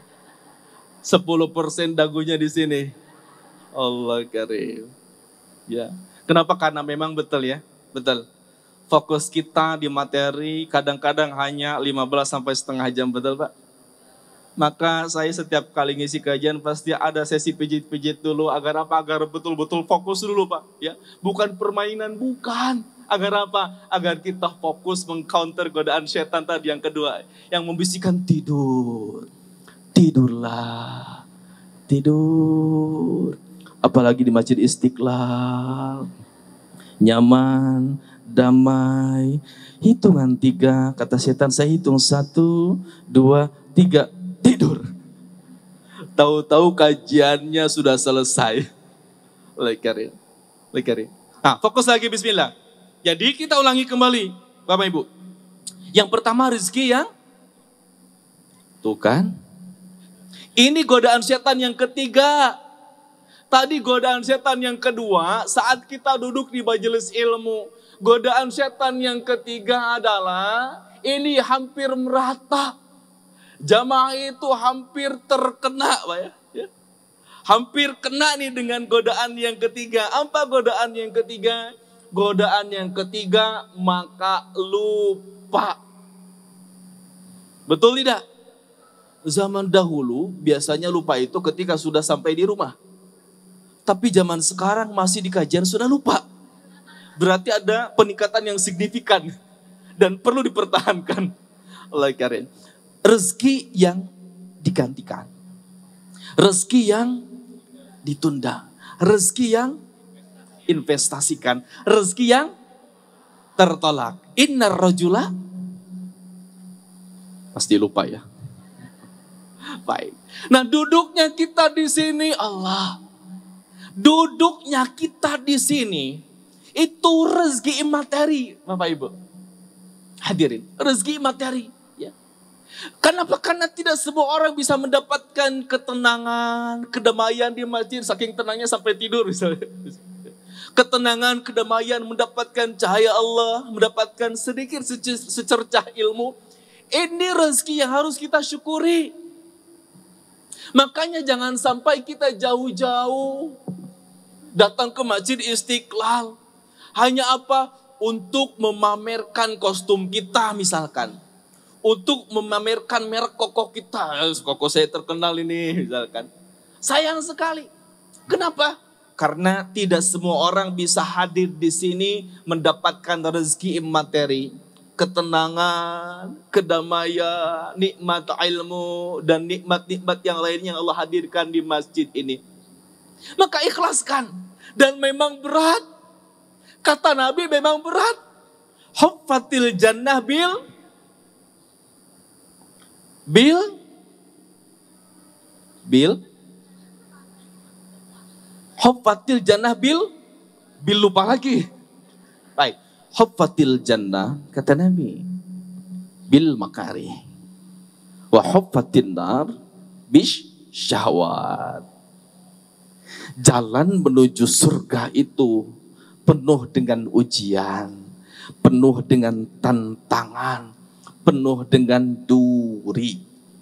10% dagunya di sini. Allah karim. Ya. Kenapa? Karena memang betul ya. Betul. Fokus kita di materi kadang-kadang hanya 15 sampai setengah jam, betul Pak? Maka saya setiap kali ngisi kajian pasti ada sesi pijit-pijit dulu. Agar apa? Agar betul-betul fokus dulu Pak. Ya, bukan permainan, bukan. Agar apa? Agar kita fokus mengcounter godaan setan tadi yang kedua. Yang membisikkan tidur. Tidurlah. Tidur. Apalagi di Masjid Istiqlal. Nyaman, damai. Hitungan 3, kata setan saya hitung 1, 2, 3, tidur. Tahu-tahu kajiannya sudah selesai. Lekari. Nah, fokus lagi, bismillah. Jadi kita ulangi kembali, Bapak Ibu. Yang pertama rezeki yang, tuh kan. Ini godaan setan yang ketiga. Tadi godaan setan yang kedua saat kita duduk di majelis ilmu. Godaan setan yang ketiga adalah ini hampir merata. Jamaah itu hampir terkena, Pak ya. Hampir kena nih dengan godaan yang ketiga. Apa godaan yang ketiga? Godaan yang ketiga maka lupa. Betul tidak? Zaman dahulu biasanya lupa itu ketika sudah sampai di rumah. Tapi zaman sekarang masih di kajian sudah lupa. Berarti ada peningkatan yang signifikan dan perlu dipertahankan oleh Karen. Rezeki yang digantikan, rezeki yang ditunda, rezeki yang investasikan, rezeki yang tertolak. Innar rajula, pasti lupa ya. Baik. Nah, duduknya kita di sini Allah. Duduknya kita di sini itu rezeki materi, Bapak Ibu. Hadirin, rezeki materi. Ya. Kenapa? Karena tidak semua orang bisa mendapatkan ketenangan, kedamaian di masjid, saking tenangnya sampai tidur misalnya. Ketenangan, kedamaian, mendapatkan cahaya Allah, mendapatkan sedikit secercah ilmu. Ini rezeki yang harus kita syukuri. Makanya jangan sampai kita jauh-jauh datang ke Masjid Istiqlal. Hanya apa? Untuk memamerkan kostum kita misalkan. Untuk memamerkan merek koko kita. Koko saya terkenal ini misalkan. Sayang sekali. Kenapa? Karena tidak semua orang bisa hadir di sini mendapatkan rezeki materi. Ketenangan, kedamaian, nikmat ilmu, dan nikmat-nikmat yang lainnya yang Allah hadirkan di masjid ini. Maka ikhlaskan. Dan memang berat. Kata Nabi memang berat. Huffatil jannah bil Huffatil jannah bil lupa lagi. Baik. Huffatil jannah, kata Nabi, bil makari. Wa huffatin nar bish syahwat. Jalan menuju surga itu penuh dengan ujian, penuh dengan tantangan, penuh dengan duri.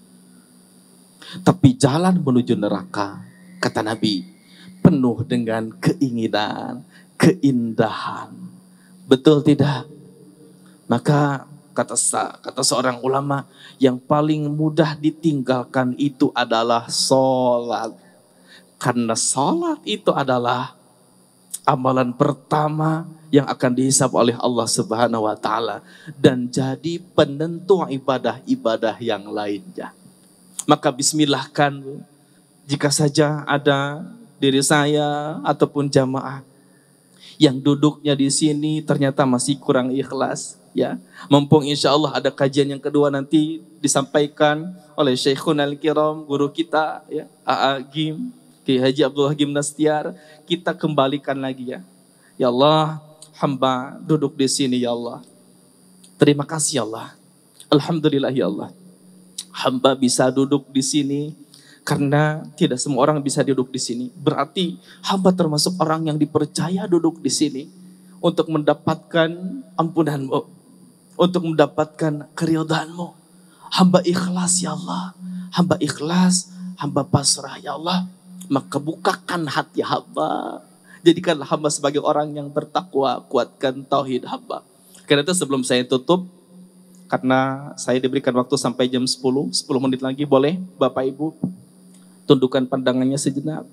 Tapi jalan menuju neraka, kata Nabi, penuh dengan keinginan, keindahan. Betul tidak? Maka kata seorang ulama, yang paling mudah ditinggalkan itu adalah sholat. Karena sholat itu adalah amalan pertama yang akan dihisab oleh Allah Subhanahu wa Ta'ala. Dan jadi penentu ibadah-ibadah yang lainnya. Maka bismillahkan, jika saja ada diri saya ataupun jamaah yang duduknya di sini ternyata masih kurang ikhlas. Ya, mumpung insya Allah ada kajian yang kedua nanti disampaikan oleh Syekhun Al-Kiram, guru kita, ya, A.A. Gim, Ki Haji Abdul Hakim Nastiar, kita kembalikan lagi ya. Ya Allah, hamba duduk di sini ya Allah. Terima kasih ya Allah. Alhamdulillah ya Allah. Hamba bisa duduk di sini karena tidak semua orang bisa duduk di sini. Berarti hamba termasuk orang yang dipercaya duduk di sini untuk mendapatkan ampunan-Mu, untuk mendapatkan keridhaan-Mu. Hamba ikhlas ya Allah. Hamba ikhlas, hamba pasrah ya Allah. Maka bukakan hati hamba. Jadikanlah hamba sebagai orang yang bertakwa. Kuatkan tauhid hamba. Karena itu sebelum saya tutup, karena saya diberikan waktu sampai jam 10 menit lagi. Boleh Bapak Ibu tundukkan pandangannya sejenak.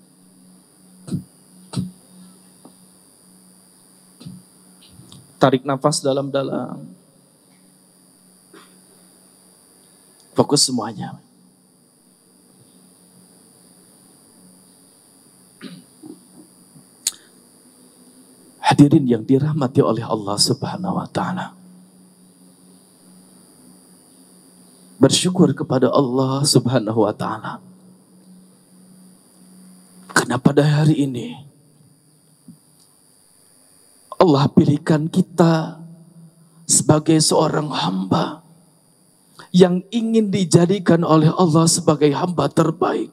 Tarik nafas dalam-dalam. Fokus semuanya. Hadirin yang dirahmati oleh Allah Subhanahu wa taala. Bersyukur kepada Allah Subhanahu wa taala. Karena pada hari ini Allah pilihkan kita sebagai seorang hamba yang ingin dijadikan oleh Allah sebagai hamba terbaik.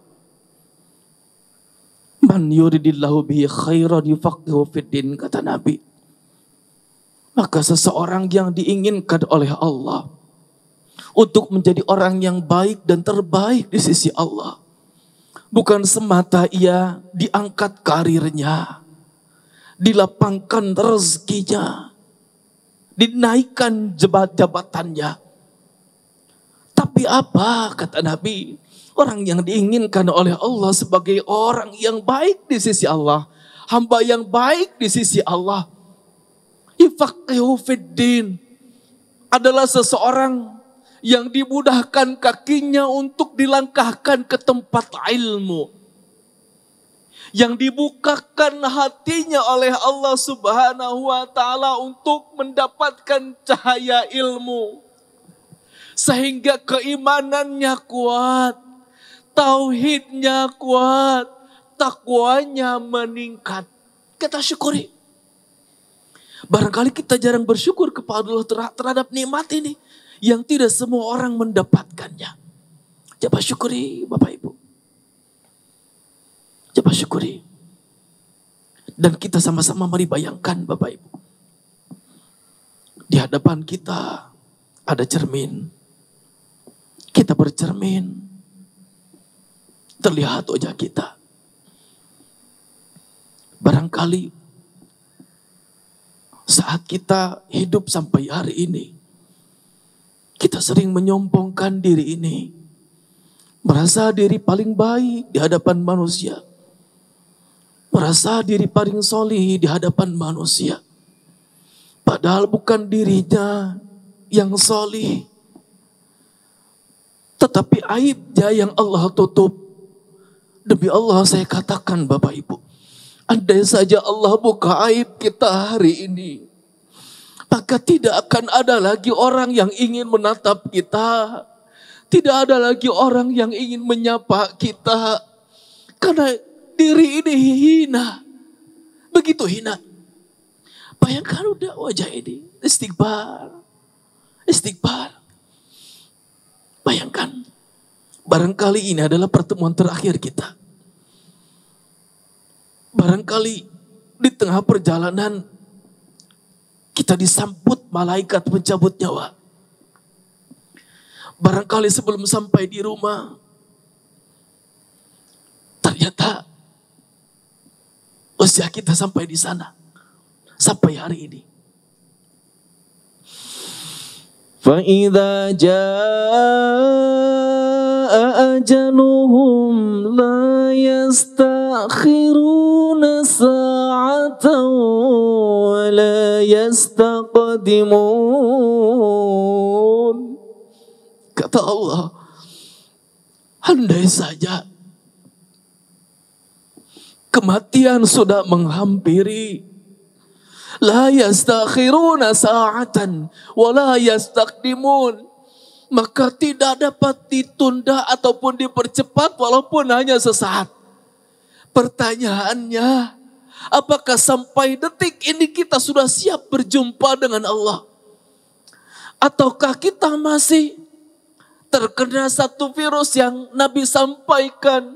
Man yuridillahu bihi khairan yufaqihu fiddin, kata Nabi. Maka seseorang yang diinginkan oleh Allah untuk menjadi orang yang baik dan terbaik di sisi Allah, bukan semata ia diangkat karirnya, dilapangkan rezekinya, dinaikkan jabatannya. Tapi apa, kata Nabi, orang yang diinginkan oleh Allah sebagai orang yang baik di sisi Allah, hamba yang baik di sisi Allah, yufaqihu fiddin, adalah seseorang yang dimudahkan kakinya untuk dilangkahkan ke tempat ilmu, yang dibukakan hatinya oleh Allah Subhanahu wa taala untuk mendapatkan cahaya ilmu, sehingga keimanannya kuat, tauhidnya kuat, takwanya meningkat. Kita syukuri. Barangkali kita jarang bersyukur kepada Allah terhadap nikmat ini yang tidak semua orang mendapatkannya. Coba syukuri Bapak Ibu. Coba syukuri. Dan kita sama-sama mari bayangkan Bapak Ibu. Di hadapan kita ada cermin. Kita bercermin. Terlihat wajah kita. Barangkali saat kita hidup sampai hari ini, kita sering menyombongkan diri ini. Merasa diri paling baik di hadapan manusia. Merasa diri paling solih di hadapan manusia. Padahal bukan dirinya yang solih, tetapi aibnya yang Allah tutup. Demi Allah saya katakan Bapak Ibu, andai saja Allah buka aib kita hari ini, maka tidak akan ada lagi orang yang ingin menatap kita. Tidak ada lagi orang yang ingin menyapa kita. Karena diri ini hina. Begitu hina. Bayangkan udah wajah ini. Istighfar. Istighfar. Bayangkan. Barangkali ini adalah pertemuan terakhir kita. Barangkali di tengah perjalanan kita disambut malaikat pencabut nyawa. Barangkali sebelum sampai di rumah, ternyata usia kita sampai di sana. Sampai hari ini. فَإِذَا جَاءَ أَجَلُهُمْ لَا يَسْتَأْخِرُونَ سَاعَةً وَلَا يَسْتَقْدِمُونَ. Kata Allah, andai saja kematian sudah menghampiri, la yastakhiruna sa'atan wa la yastaqdimun, maka tidak dapat ditunda ataupun dipercepat walaupun hanya sesaat. Pertanyaannya, apakah sampai detik ini kita sudah siap berjumpa dengan Allah? Ataukah kita masih terkena satu virus yang Nabi sampaikan?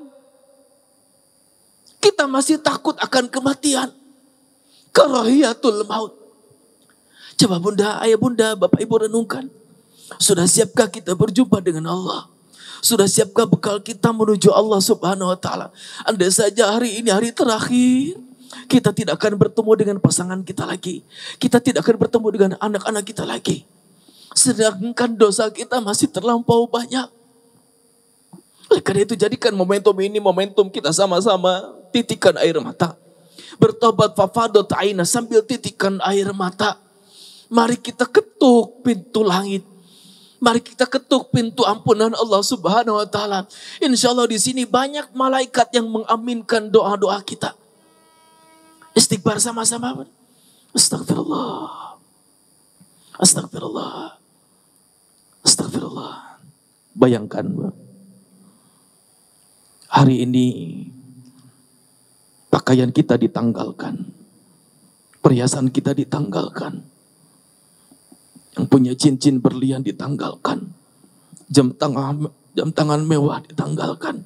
Kita masih takut akan kematian. Karahiyatul maut. Coba bunda, ayah bunda, bapak ibu renungkan. Sudah siapkah kita berjumpa dengan Allah? Sudah siapkah bekal kita menuju Allah Subhanahu wa taala? Andai saja hari ini hari terakhir, kita tidak akan bertemu dengan pasangan kita lagi. Kita tidak akan bertemu dengan anak-anak kita lagi. Sedangkan dosa kita masih terlampau banyak. Oleh karena itu jadikan momentum ini momentum kita sama-sama titikan air mata. Bertobat fafadot aina sambil titikan air mata. Mari kita ketuk pintu langit. Mari kita ketuk pintu ampunan Allah Subhanahu wa taala. Insya Allah di sini banyak malaikat yang mengaminkan doa-doa kita. Istighfar sama-sama. Astagfirullah. Astagfirullah. Astagfirullah. Bayangkan, hari ini pakaian kita ditanggalkan. Perhiasan kita ditanggalkan. Yang punya cincin berlian ditanggalkan. Jam tangan mewah ditanggalkan.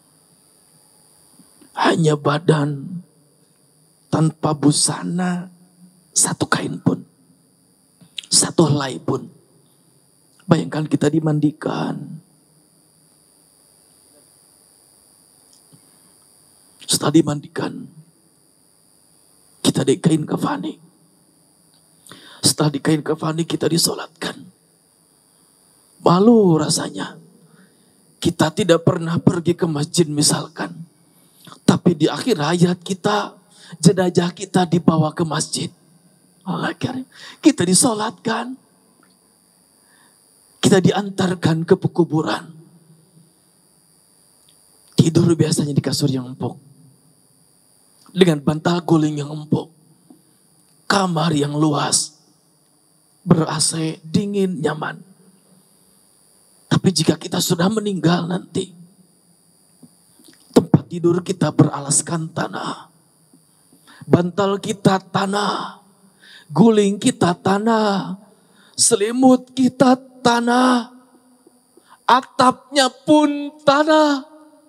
Hanya badan tanpa busana, satu kain pun, satu helai pun. Bayangkan kita dimandikan. Setelah dimandikan, kita dikain kafani. Setelah dikain kafani, kita disolatkan. Malu rasanya. Kita tidak pernah pergi ke masjid misalkan. Tapi di akhir hayat kita, jenazah kita dibawa ke masjid. Allah karim. Kita disolatkan. Kita diantarkan ke pekuburan. Tidur biasanya di kasur yang empuk. Dengan bantal guling yang empuk. Kamar yang luas. Ber-AC, dingin, nyaman. Tapi jika kita sudah meninggal nanti. Tempat tidur kita beralaskan tanah. Bantal kita tanah. Guling kita tanah. Selimut kita tanah. Atapnya pun tanah.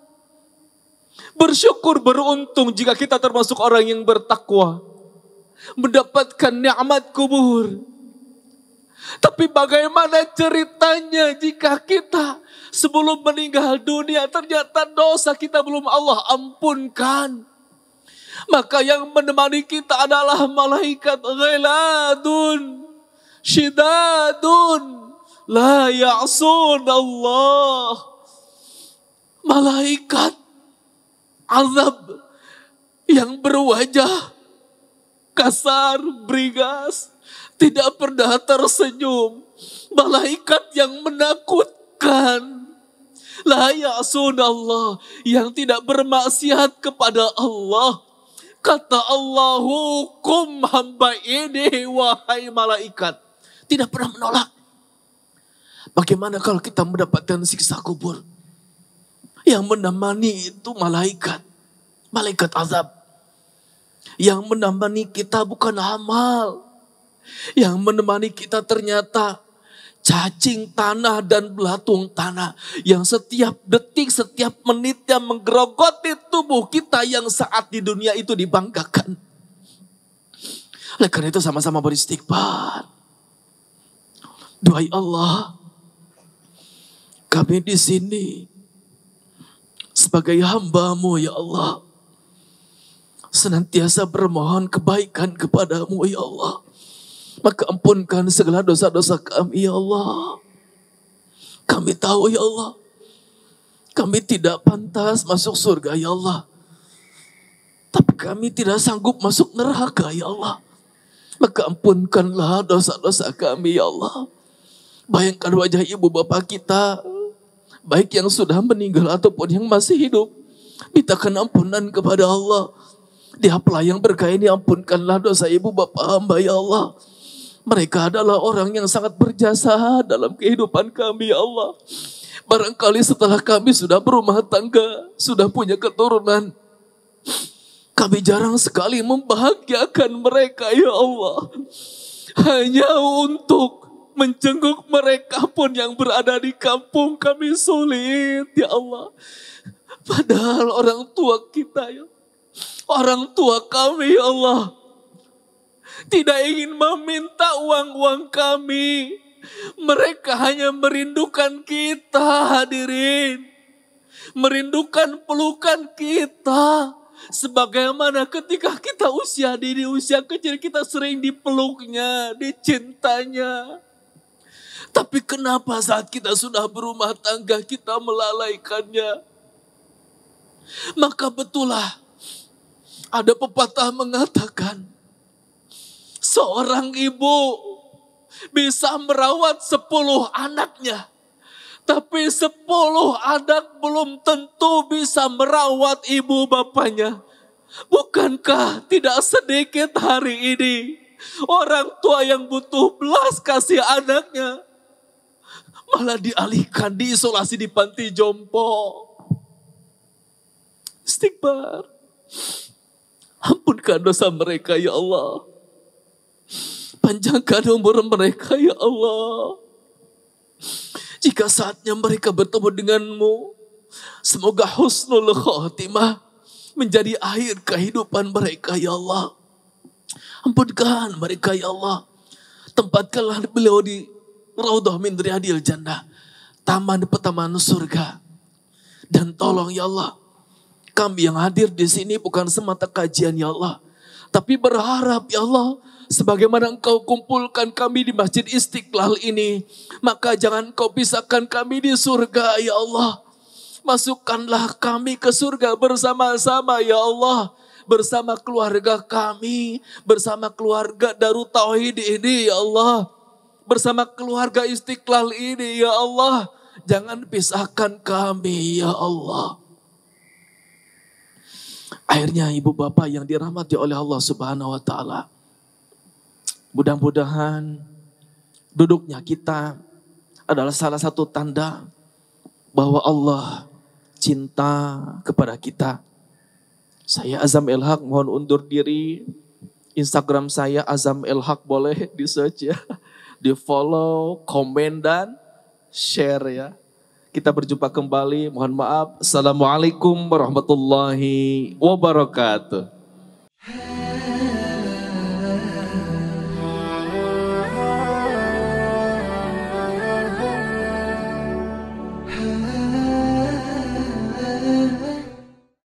Bersyukur, beruntung jika kita termasuk orang yang bertakwa. Mendapatkan nikmat kubur. Tapi bagaimana ceritanya jika kita sebelum meninggal dunia ternyata dosa kita belum Allah ampunkan. Maka yang menemani kita adalah malaikat ghiladun, syidadun, la ya'sun Allah. Malaikat azab yang berwajah kasar, beringas, tidak pernah tersenyum. Malaikat yang menakutkan. La ya'sun Allah. Yang tidak bermaksiat kepada Allah. Kata Allah, hukum hamba ini wahai malaikat. Tidak pernah menolak. Bagaimana kalau kita mendapatkan siksa kubur? Yang menemani itu malaikat. Malaikat azab. Yang menemani kita bukan amal. Yang menemani kita ternyata cacing tanah dan belatung tanah. Yang setiap detik, setiap menitnya menggerogoti tubuh kita yang saat di dunia itu dibanggakan. Oleh karena itu sama-sama beristighfar. Doai Allah. Kami di sini sebagai hamba-Mu ya Allah. Senantiasa bermohon kebaikan kepadamu ya Allah. Maka ampunkan segala dosa-dosa kami ya Allah. Kami tahu ya Allah. Kami tidak pantas masuk surga ya Allah. Tapi kami tidak sanggup masuk neraka ya Allah. Maka ampunkanlah dosa-dosa kami ya Allah. Bayangkan wajah ibu bapak kita. Baik yang sudah meninggal ataupun yang masih hidup. Mintakan ampunan kepada Allah. Diapalah yang berkah ini, ampunkanlah dosa ibu bapak hamba ya Allah. Mereka adalah orang yang sangat berjasa dalam kehidupan kami ya Allah. Barangkali setelah kami sudah berumah tangga, sudah punya keturunan, kami jarang sekali membahagiakan mereka ya Allah. Hanya untuk menjenguk mereka pun yang berada di kampung kami sulit ya Allah. Padahal orang tua kita ya, orang tua kami ya Allah, tidak ingin meminta uang-uang kami. Mereka hanya merindukan kita hadirin. Merindukan pelukan kita. Sebagaimana ketika kita usia dini, usia kecil kita sering dipeluknya, dicintanya. Tapi kenapa saat kita sudah berumah tangga kita melalaikannya? Maka betullah ada pepatah mengatakan, seorang ibu bisa merawat 10 anaknya. Tapi 10 anak belum tentu bisa merawat ibu bapaknya. Bukankah tidak sedikit hari ini orang tua yang butuh belas kasih anaknya malah dialihkan, diisolasi di panti jompo. Istighfar. Ampunkan dosa mereka ya Allah. Panjangkan umur mereka ya Allah. Jika saatnya mereka bertemu denganmu, semoga husnul khotimah menjadi akhir kehidupan mereka ya Allah. Ampunkan mereka ya Allah. Tempatkanlah beliau di Raudhah min Riyadil Jannah, taman pertemanan surga. Dan tolong ya Allah, kami yang hadir di sini bukan semata kajian ya Allah, tapi berharap ya Allah, sebagaimana Engkau kumpulkan kami di Masjid Istiqlal ini, maka jangan Engkau pisahkan kami di surga ya Allah. Masukkanlah kami ke surga bersama-sama ya Allah. Bersama keluarga kami, bersama keluarga Darut Tauhid ini ya Allah. Bersama keluarga Istiqlal ini ya Allah. Jangan pisahkan kami ya Allah. Akhirnya ibu bapak yang dirahmati oleh Allah Subhanahu wa ta'ala, mudah-mudahan duduknya kita adalah salah satu tanda bahwa Allah cinta kepada kita. Saya Azam El Haq mohon undur diri. Instagram saya Azam El Haq, boleh di search ya. Di follow, komen dan share ya. Kita berjumpa kembali. Mohon maaf. Assalamualaikum warahmatullahi wabarakatuh.